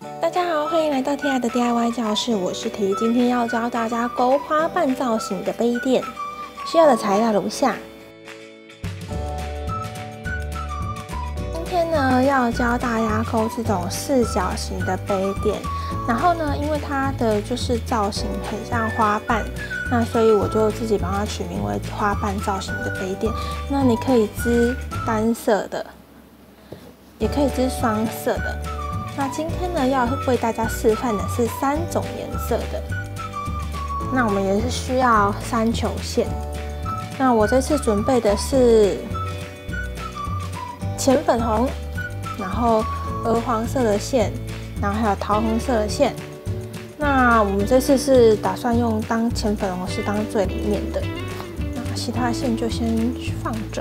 大家好，欢迎来到 Tia 的 DIY 教室，我是 T， 今天要教大家勾花瓣造型的杯垫，需要的材料如下。今天呢，要教大家勾这种四角形的杯垫，然后呢，因为它的就是造型很像花瓣，那所以我就自己帮它取名为花瓣造型的杯垫。那你可以织单色的，也可以织双色的。那今天呢，要为大家示范的是3种颜色的。那我们也是需要3球线。那我这次准备的是浅粉红，然后鹅黄色的线，然后还有桃红色的线。那我们这次是打算用浅粉红是当最里面的，那其他线就先放着。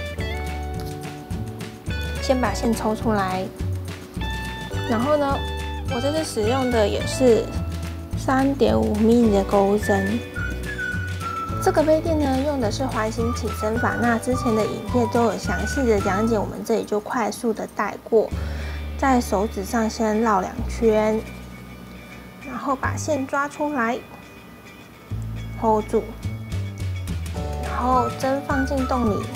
先把线抽出来。然后呢，我这次使用的也是3.5 mm 的钩针。这个杯垫呢，用的是环形起身法。那之前的影片都有详细的讲解，我们这里就快速的带过。在手指上先绕2圈，然后把线抓出来 ，hold 住，然后针放进洞里，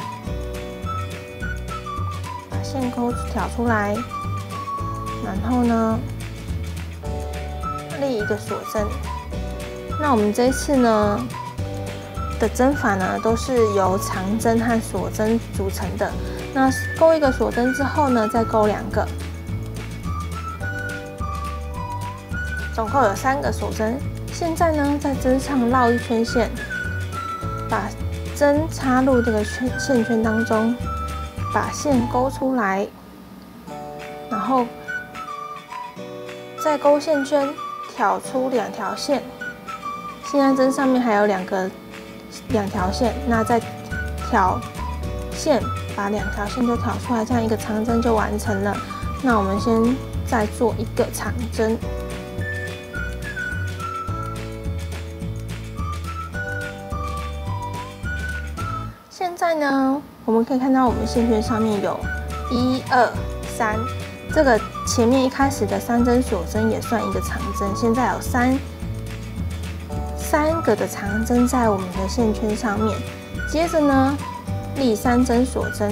把线钩挑出来。然后呢，立一个锁针。那我们这一次呢的针法呢，都是由长针和锁针组成的。那勾一个锁针之后呢，再勾2个，总共有3个锁针。现在呢，在针上绕1圈线，把针插入这个线圈当中，把线勾出来，然后再勾线圈，挑出2条线。现在针上面还有2条线，那再挑线，把2条线都挑出来，这样一个长针就完成了。那我们先再做一个长针。现在呢，我们可以看到我们线圈上面有1、2、3。这个前面一开始的3针锁针也算一个长针，现在有3个的长针在我们的线圈上面。接着呢，立3针锁针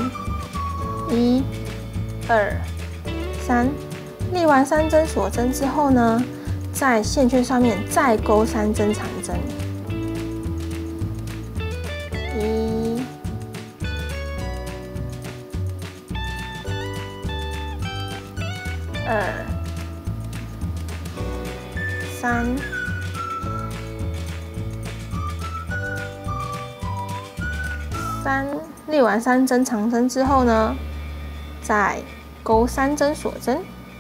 ，1、2、3。立完3针锁针之后呢，在线圈上面再勾3针长针，1、2、3、立完3针长针之后呢，再勾3针锁针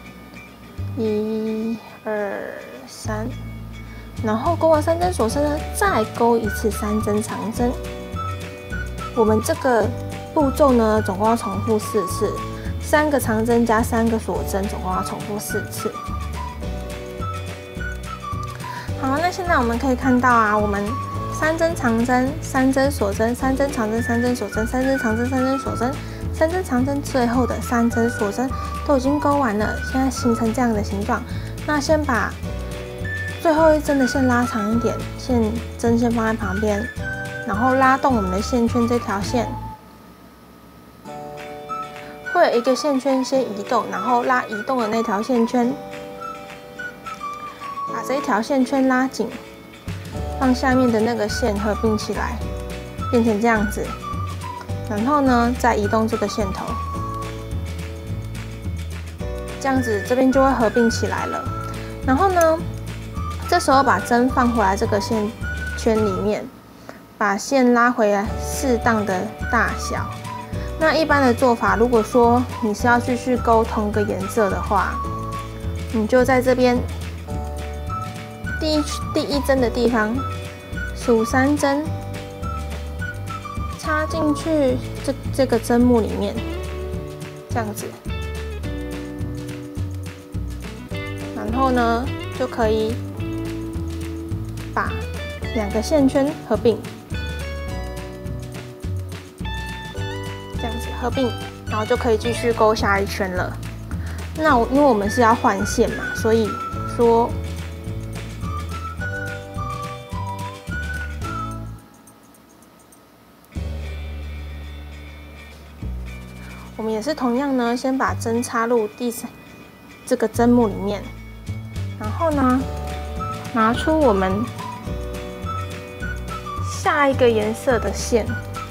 ，1、2、3，然后勾完3针锁针呢，再勾一次3针长针。我们这个步骤呢，总共要重复4次。3个长针加3个锁针，总共要重复4次。好，那现在我们可以看到啊，我们3针长针、3针锁针、3针长针、3针锁针、3针长针、3针锁针、3针长针，最后的3针锁针都已经勾完了，现在形成这样的形状。那先把最后1针的线拉长一点，针先放在旁边，然后拉动我们的线圈这条线。会有一个线圈先移动，然后拉移动的那条线圈，把这一条线圈拉紧，让下面的那个线合并起来，变成这样子。然后呢，再移动这个线头，这样子这边就会合并起来了。然后呢，这时候把针放回来这个线圈里面，把线拉回来适当的大小。那一般的做法，如果说你是要继续勾同个颜色的话，你就在这边第一针的地方数3针，插进去这个针目里面，这样子，然后呢就可以把2个线圈合并。这样子合并，然后就可以继续勾下一圈了。 那因为我们是要换线嘛，所以说我们也是同样呢，先把针插入这个针目里面，然后呢，拿出我们下一个颜色的线，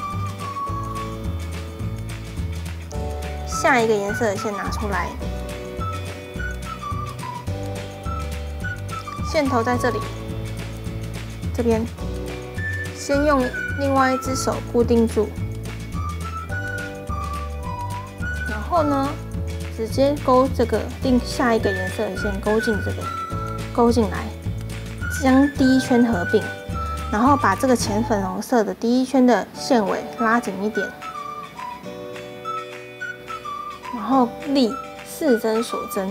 下一个颜色的线拿出来，线头在这里，这边先用另外一只手固定住。然后呢，直接勾这个下一个颜色的线，勾进这个，勾进来，将第一圈合并，然后把这个浅粉红色的第一圈的线尾拉紧一点，然后立4针锁针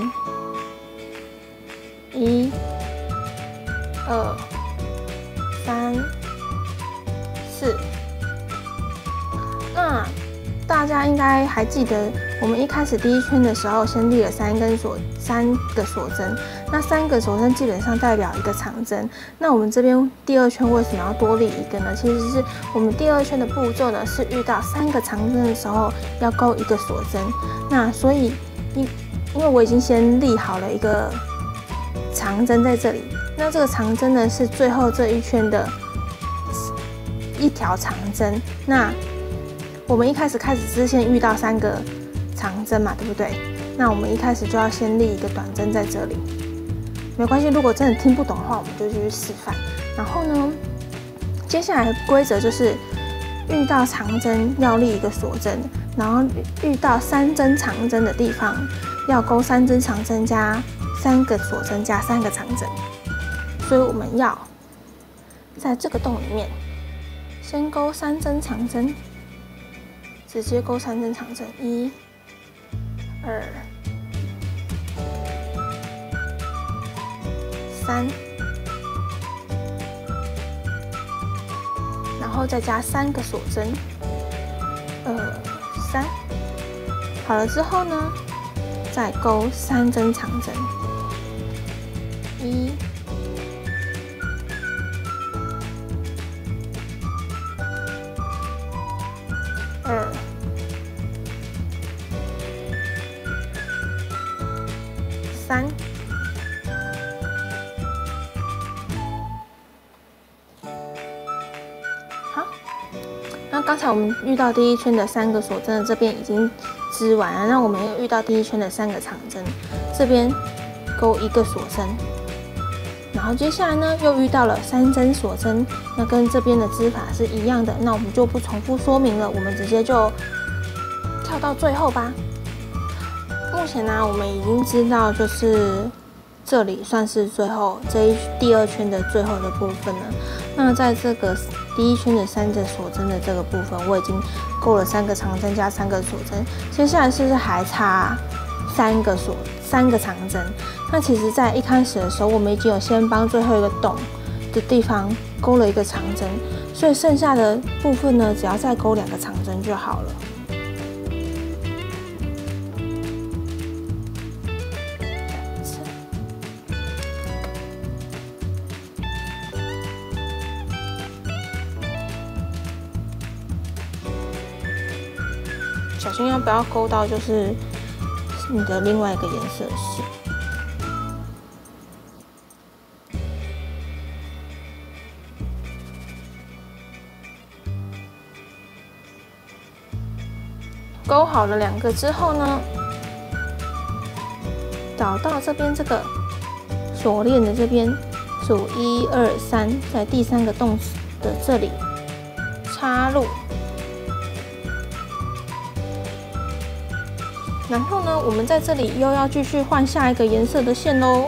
，1、2、3、4。那大家应该还记得，我们一开始第一圈的时候，先立了3个锁针。那3个锁针基本上代表一个长针。那我们这边第2圈为什么要多立一个呢？其实是我们第2圈的步骤呢，是遇到3个长针的时候要勾1个锁针。那所以因为我已经先立好了一个长针在这里，那这个长针呢是最后这一圈的一条长针。那我们一开始是先遇到3个长针嘛，对不对？那我们一开始就要先立一个短针在这里，没关系。如果真的听不懂的话，我们就继续示范。然后呢，接下来规则就是遇到长针要立一个锁针，然后遇到3针长针的地方要勾3针长针加3个锁针加3个长针。所以我们要在这个洞里面先勾3针长针。直接勾3针长针，1、2、3，然后再加3个锁针，2、3。好了之后呢，再勾3针长针，1、2、3。好，那刚才我们遇到第1圈的3个锁针的这边已经织完了，那我们又遇到第1圈的3个长针，这边勾1个锁针，然后接下来呢又遇到了3针锁针，那跟这边的织法是一样的，那我们就不重复说明了，我们直接就跳到最后吧。目前呢，我们已经知道就是这里算是最后第2圈的最后的部分了。那在这个第1圈的3个锁针的这个部分，我已经勾了3个长针加3个锁针，接下来是不是还差3个长针？那其实在一开始的时候，我们已经有先帮最后一个洞的地方勾了1个长针，所以剩下的部分呢，只要再勾2个长针就好了。小心要不要勾到就是你的另外一个颜色线。勾好了2个之后呢，找到这边这个锁链的这边，数1、2、3，在第3个洞的这里插入。然后呢，我们在这里又要继续换下一个颜色的线喽。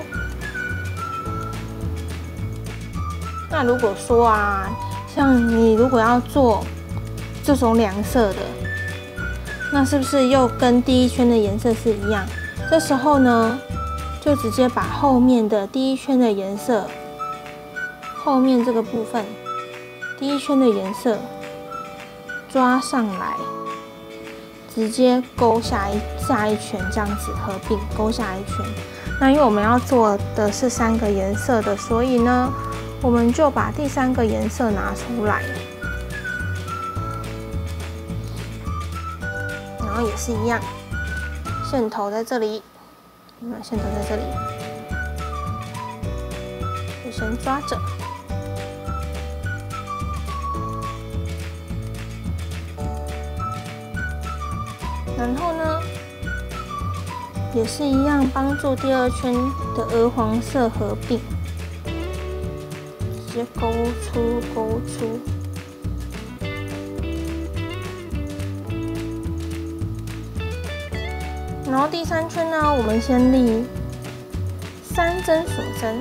那如果说啊，像你如果要做这种2色的，那是不是又跟第1圈的颜色是一样？这时候呢，就直接把后面的第1圈的颜色，后面这个部分第1圈的颜色抓上来。 直接勾下一圈，这样子合并勾下一圈。那因为我们要做的是3个颜色的，所以呢，我们就把第3个颜色拿出来，然后也是一样，线头在这里，线头在这里，就先抓着。然后呢，也是一样，帮助第2圈的鹅黄色合并，直接勾出。然后第3圈呢，我们先立3针锁针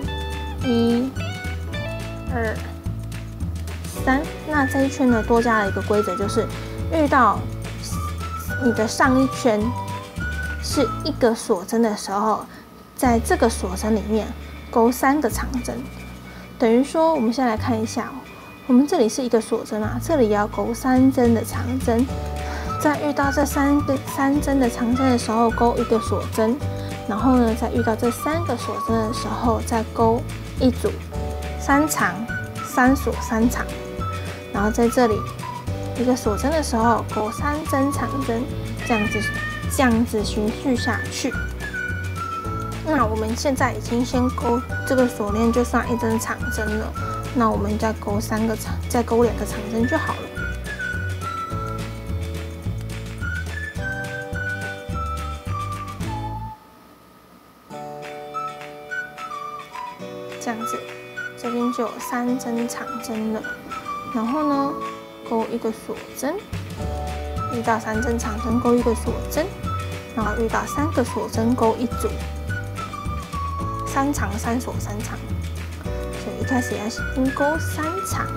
，1、2、3。那这一圈呢，多加了一个规则，就是遇到你的上一圈是1个锁针的时候，在这个锁针里面勾3个长针，等于说，我们先来看一下，我们这里是1个锁针啊，这里要勾3针的长针，在遇到这3针的长针的时候，勾1个锁针，然后呢，在遇到这3个锁针的时候，再勾一组3长3锁3长，然后在这里1个锁针的时候，勾3针长针，这样子循序下去。那我们现在已经先勾这个锁链，就算1针长针了。那我们再勾2个长针就好了。这样子，这边就有3针长针了。然后呢，勾1个锁针，遇到3针长针勾1个锁针，然后遇到3个锁针勾一组3长3锁3长，所以一开始要先勾3长，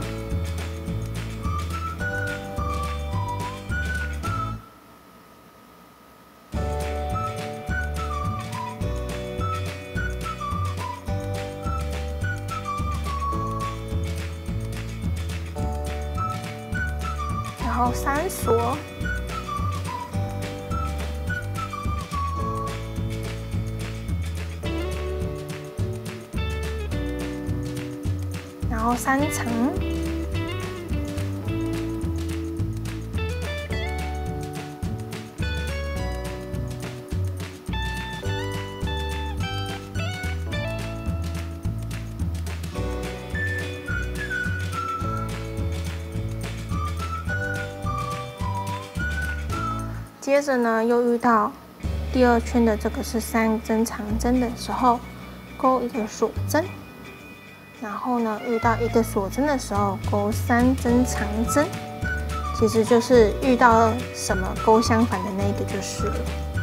然后3锁。然后3长，接着呢，又遇到第2圈的这个是3针长针的时候，勾1个锁针。然后呢，遇到1个锁针的时候，勾3针长针，其实就是遇到什么勾相反的那一个就是了。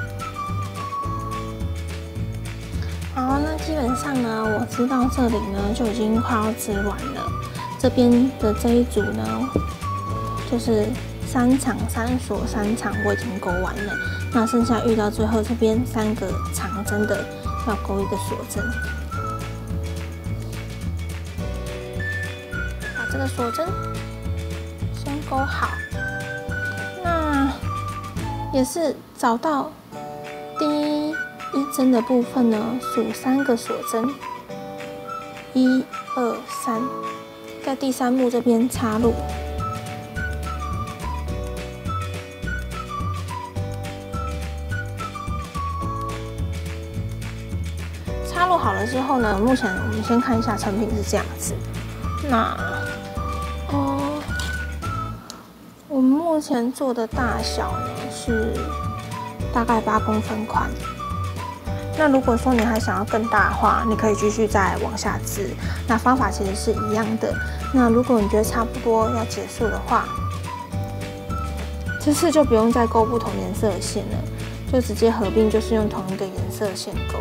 好，那基本上呢，我织到这里呢就已经快要织完了。这边的这一组呢，就是3长3锁3长，我已经勾完了。那剩下遇到最后这边3个长针的，要勾1个锁针。这个锁针先勾好，那也是找到第1针的部分呢，数3个锁针，1、2、3，在第3目这边插入，插入好了之后呢，目前我们先看一下成品是这样子。那我们目前做的大小呢是大概8公分宽。那如果说你还想要更大的话，你可以继续再往下织。那方法其实是一样的。那如果你觉得差不多要结束的话，这次就不用再勾不同颜色的线了，就直接合并，就是用同一个颜色的线勾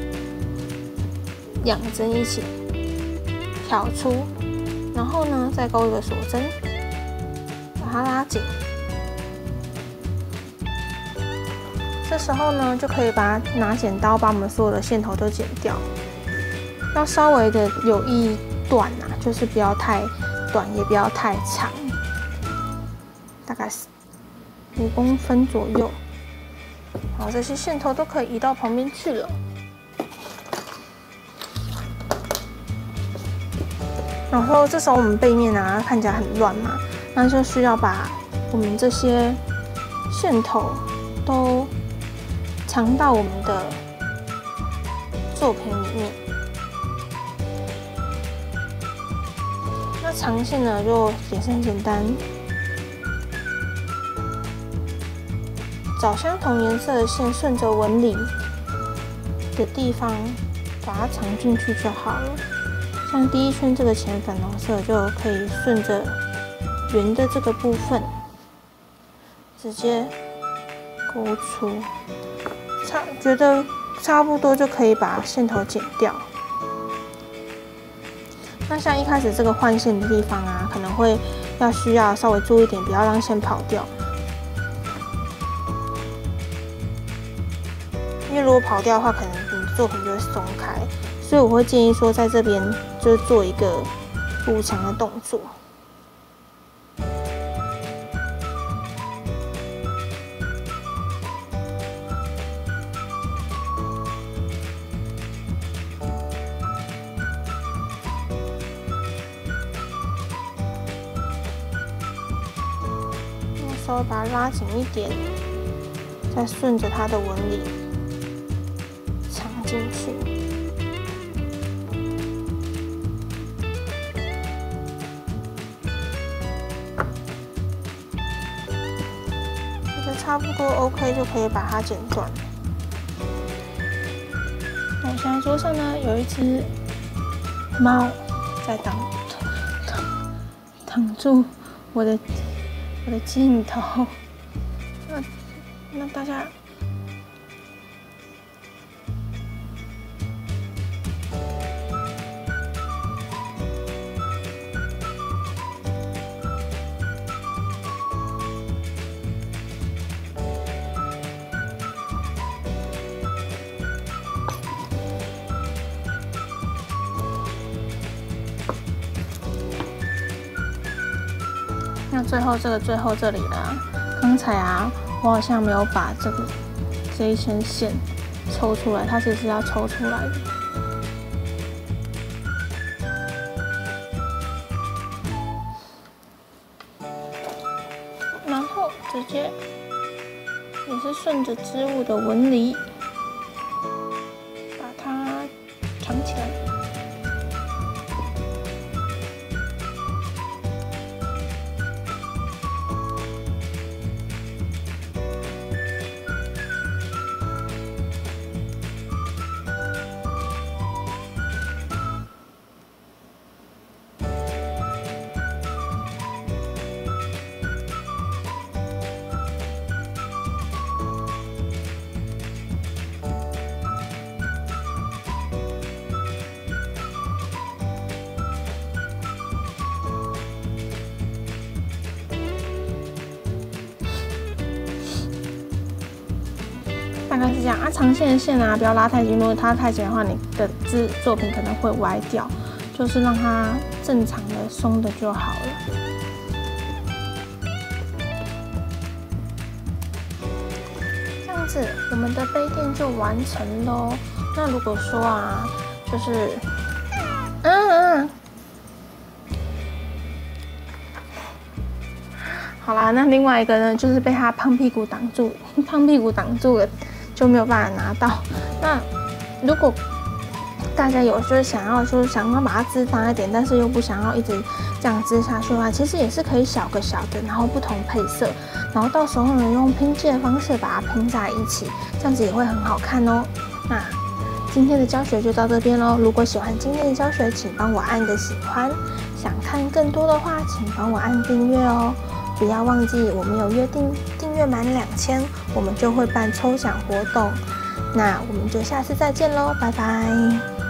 ，2针一起挑出，然后呢再勾1个锁针。把它拉紧，这时候呢就可以拿剪刀把我们所有的线头都剪掉，要稍微的有一段啊，就是不要太短，也不要太长，大概 5公分左右。好，这些线头都可以移到旁边去了。然后这时候我们背面啊看起来很乱嘛，那就需要把我们这些线头都藏到我们的作品里面。那长线呢，就也是很简单，找相同颜色的线，顺着纹理的地方把它藏进去就好了。像第一圈这个浅粉红色，就可以顺着圆的这个部分直接勾出，觉得差不多就可以把线头剪掉。那像一开始这个换线的地方啊，可能会需要稍微注意一点，不要让线跑掉。因为如果跑掉的话，可能你的作品就会松开，所以我会建议说，在这边就是做一个补强的动作。稍微把它拉紧一点，再顺着它的纹理藏进去。觉得差不多 OK 就可以把它剪断。那我现在桌上呢有一只猫在挡住我的镜头，那大家那最后这里呢？刚才啊，我好像没有把这一圈线抽出来，它其实是要抽出来的。然后直接也是顺着织物的纹理把它藏起来。大概是这样啊，长线的线啊，不要拉太紧，如果它太紧的话，你的作品可能会歪掉，就是让它正常的松的就好了。这样子，我们的杯垫就完成喽。那如果说啊，就是好啦，那另外一个呢，就是被它胖屁股挡住了，就没有办法拿到。那如果大家有想要把它织大一点，但是又不想要一直这样织下去的话，其实也是可以小个小的，然后不同配色，然后到时候呢用拼接的方式把它拼在一起，这样子也会很好看哦。那今天的教学就到这边咯。如果喜欢今天的教学，请帮我按个喜欢。想看更多的话，请帮我按订阅哦。不要忘记，我们有约定，订阅满2000，我们就会办抽奖活动。那我们就下次再见喽，拜拜。